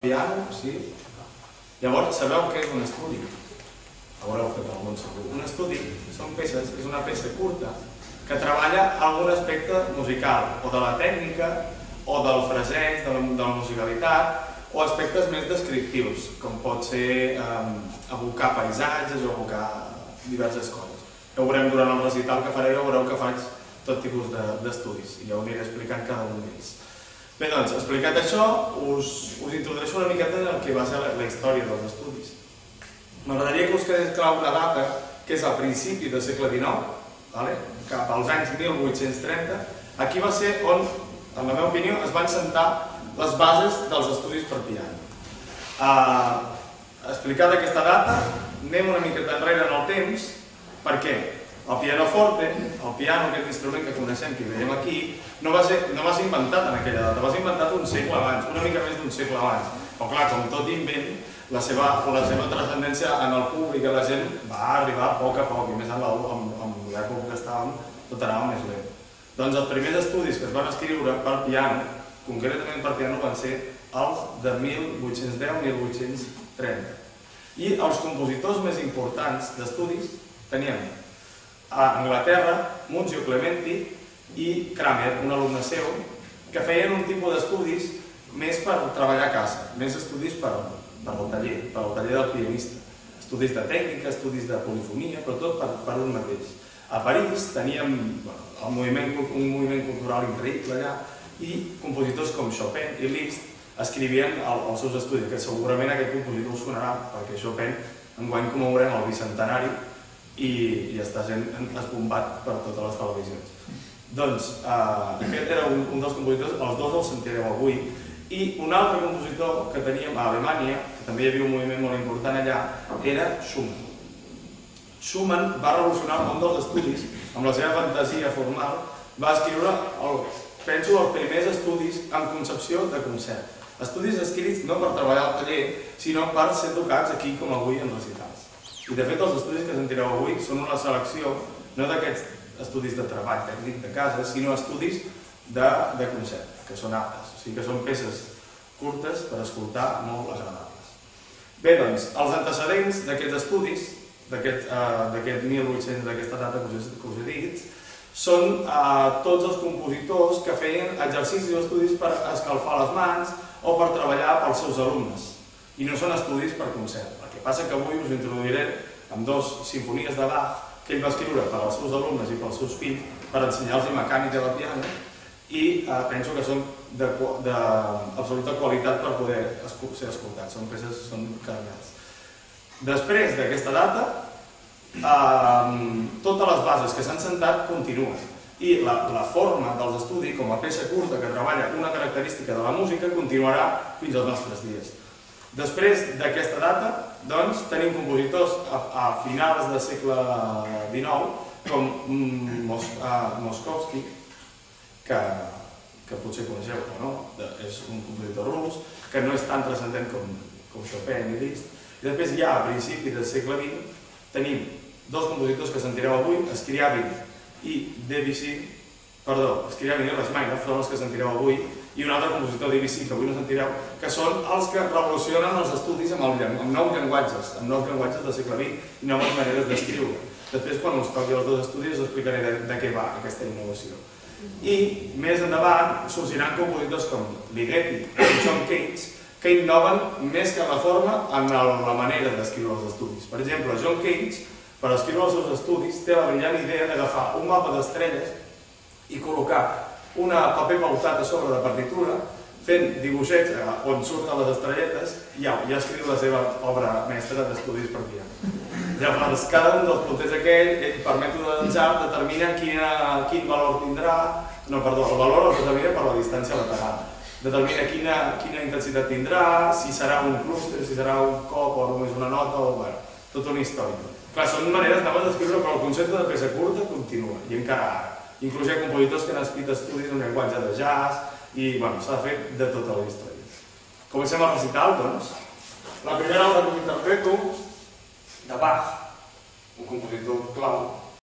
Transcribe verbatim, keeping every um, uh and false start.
piano, sí. Llavors, sabeu què és un estudi? Haureu fet algun segur. Un estudi són peces, és una peça curta que treballa algun aspecte musical, o de la tècnica, o del fraseig, de la, de la musicalitat, o aspectes més descriptius, com pot ser eh, evocar paisatges o evocar diverses coses. Ja ho veurem durant el recital que faré, ja veureu que faig tot tipus d'estudis, i ja ho aniré explicant cada un d'ells. Bé, doncs, explicat això, us, us introdueixo una miqueta en el que va ser la, la història dels estudis. M'agradaria que us quedés clar una data, que és a principi del segle dinou, vale? Cap als anys mil vuit-cents trenta. Aquí va ser on, en la meva opinió, es van sentar les bases dels estudis per piano. Uh, explicada aquesta data, anem una miqueta enrere en el temps, perquè el pianoforte, el piano, aquest instrument que coneixem, que veiem aquí, no va ser, no va ser inventat en aquella data, va ser inventat un segle abans, una mica més d'un segle abans. Però clar, com tot invent, la seva, la seva transcendència en el públic, a la gent, va arribar a poc a poc, i més en l'època que estàvem, tot anava més lent. Doncs els primers estudis que es van escriure per piano, concretament per piano, van ser els de mil vuit-cents deu a mil vuit-cents trenta. I els compositors més importants d'estudis teníem a Anglaterra, Muzio Clementi i Kramer, un alumne seu, que feien un tipus d'estudis més per treballar a casa, més estudis per, per el taller, per el taller del pianista. Estudis de tècnica, estudis de polifonia, però tot per, per un mateix. A París teníem bueno, el moviment, un moviment cultural increïble allà, i compositors com Chopin i Liszt escrivien el, els seus estudis, que segurament aquest compositor us sonarà, perquè Chopin enguany commemorem el bicentenari i, i està sent esbombat per totes les televisions. Doncs eh, aquest era un, un dels compositors, els dos els sentireu avui, i un altre compositor que teníem a Alemanya, que també hi havia un moviment molt important allà, era Schumann. Schumann va revolucionar el món dels estudis, amb la seva fantasia formal, va escriure, el, penso, els primers estudis en concepció de concert. Estudis escrits no per treballar al taller, sinó per ser tocats aquí com avui en recitals. I de fet els estudis que sentireu avui són una selecció no d'aquests estudis de treball tècnic de casa, sinó estudis de, de concert, que són aptes, o sigui que són peces curtes per escoltar molt agradables. Bé, doncs, els antecedents d'aquests estudis, d'aquest uh, mil vuit-cents, d'aquesta data que us, que us he dit, són uh, tots els compositors que feien exercicis o estudis per escalfar les mans o per treballar pels seus alumnes, i no són estudis per concert. El que passa que avui us introduiré amb dos simfonies de Bach que ell va escriure per als seus alumnes i pels seus fills per ensenyar-los mecànica de piano, i eh, penso que són d'absoluta qualitat per poder ser escoltats, són peces, són cardenals. Després d'aquesta data, eh, totes les bases que s'han sentat continuen, i la, la forma dels estudis, com a peça curta que treballa una característica de la música, continuarà fins als nostres dies. Després d'aquesta data, doncs, tenim compositors a, a finals del segle dinou, com Mos, uh, Moskowski, que, que potser coneixeu o no, és un compositor rus, que no és tan transcendent com, com Chopin i Liszt. I després ja a principis del segle vint tenim dos compositors que sentireu avui, Scriabin i Debussy, perdó, Scriabin i Rachmaninoff són els que sentireu avui, i un altre compositor Debussy, que avui no sentireu, que són els que revolucionen els estudis amb, el, amb nous llenguatges, amb nous llenguatges del segle vint i noves maneres d'escriure. Després, quan us toqui els dos estudis, us explicaré de, de què va aquesta innovació. I més endavant sorgiran compositors com Ligeti i John Cage, que innoven més que la forma en la manera d'escriure els estudis. Per exemple, John Cage, per escriure els seus estudis, té la brillant idea d'agafar un mapa d'estrelles i col·locar un paper pautat a sobre de partitura, fent dibuixets on surten les estrelletes, i ja, ja escriu la seva obra mestra d'estudis per piano. Llavors, cada un dels punters aquell, ell per mètode d'atzar determina quina, quin valor tindrà, no, perdó, el valor el determina per la distància lateral. Determina quina, quina intensitat tindrà, si serà un clúster, si serà un cop o només una nota, o bueno, tota una història. Clar, són maneres noves d'escriure, però el concepte de peça curta continua, i encara ara. Inclús hi ha compositors que han escrit estudis en llenguatge de jazz, i bueno, s'ha fet de tota la història. Comencem a recitar, doncs. La primera obra que us interpreto, de Bach, un compositor clau,